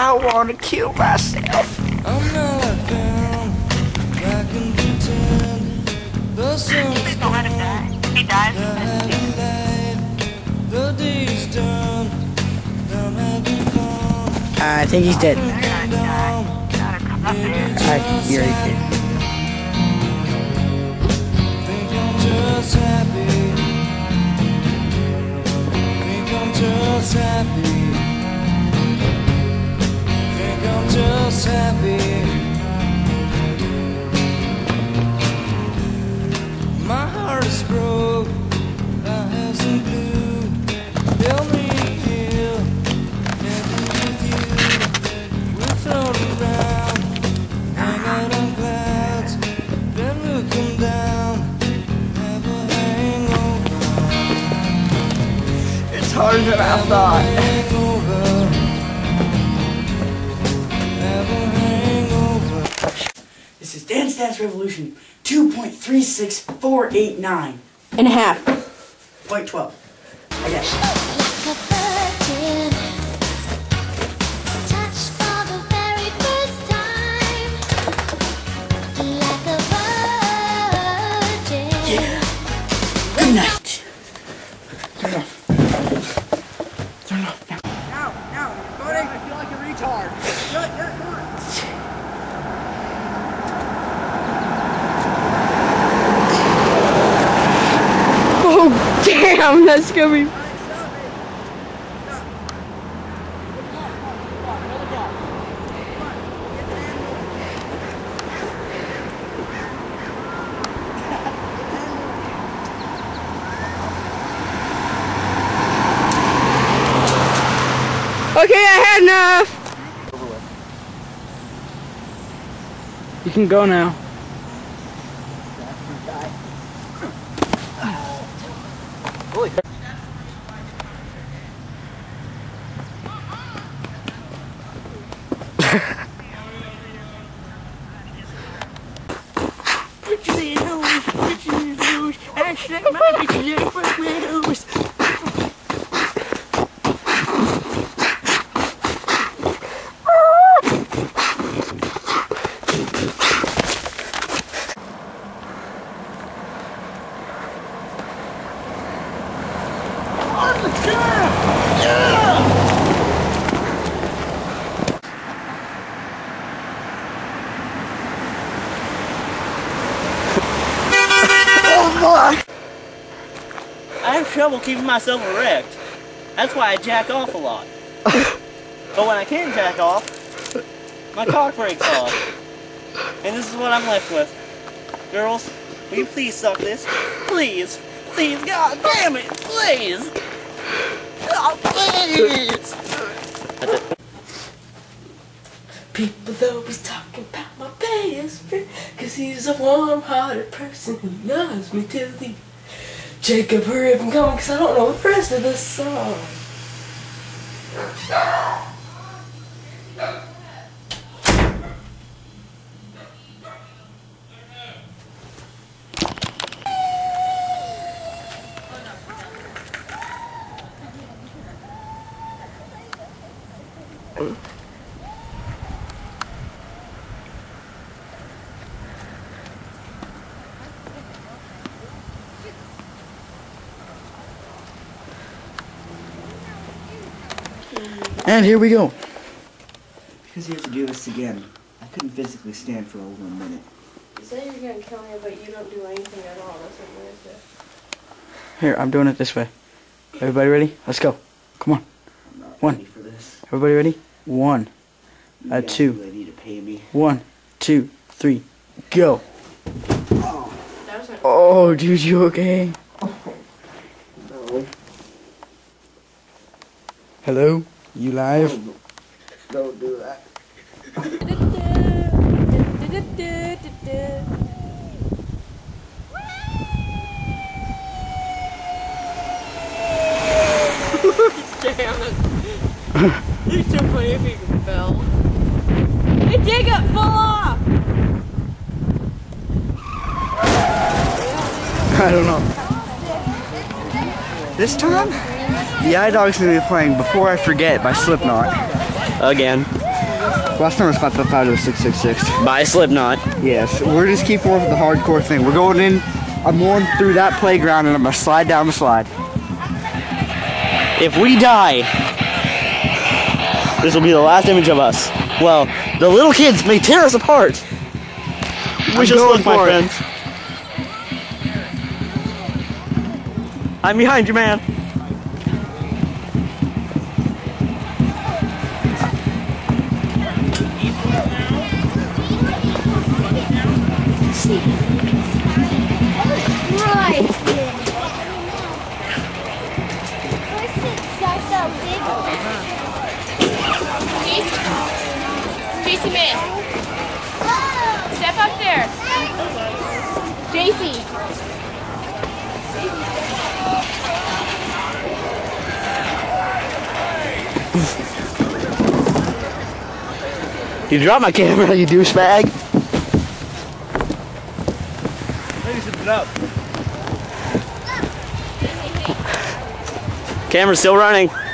I wanna kill myself. I'm not down, I can pretend the sun's Please don't let him die. If he dies, the day's done, I'm having fun. I think he's dead. they're gonna die. Gotta come up there. I hear he did. Think I'm just happy. Think I'm just happy. Think I'm just happy. My heart is broke. I have some blue. They'll meet here. And with you, we'll float around. Hang out on clouds. Then we'll come down. Have a hangover. It's harder than I thought. Hangover. Have a hangover. This is Dance Dance Revolution 2.36489 and a half. point 12. I guess. Like a virgin, touched for the very first time. Like a virgin. Yeah. Good night. Turn it off. Turn it off now. No, Cody, I feel like a retard. Come on. Oh, damn, that's gonna be. Okay, I had enough. You can go now. I have trouble keeping myself erect. That's why I jack off a lot. But when I can't jack off, my cock breaks off. And this is what I'm left with. Girls, will you please suck this? Please. Please, god damn it, please. Oh, please. That's it. People always talking about my best friend, 'cause he's a warm-hearted person who loves me till the Jacob, hurry up and come, 'cause I don't know the rest of the song. And here we go. Because you have to do this again. I couldn't physically stand for over a minute. You say you're gonna kill me, but you don't do anything at all. That's what weird. Here, I'm doing it this way. Everybody ready? Let's go. Come on. I'm not One. ready for this. Everybody ready? 1, You guys 2. really need to pay me. 1, 2, 3, go. Oh, That was Oh, dude, you okay? no. Hello? You live? Don't do that. Damn it. It's so funny if you fell. It did get full off! I don't know. This time, the iDog's gonna be playing Before I Forget by Slipknot. Again. Last time I spot the 5 to the 666. By Slipknot. Yes, we're just keeping with the hardcore thing. We're going in. I'm going through that playground and I'm gonna slide down the slide. If we die, this will be the last image of us. Well, the little kids may tear us apart. Wish us luck, my friends. I'm behind you, man. Right. JC man. Step up there. JC. You dropped my camera, you douchebag. Camera's still running.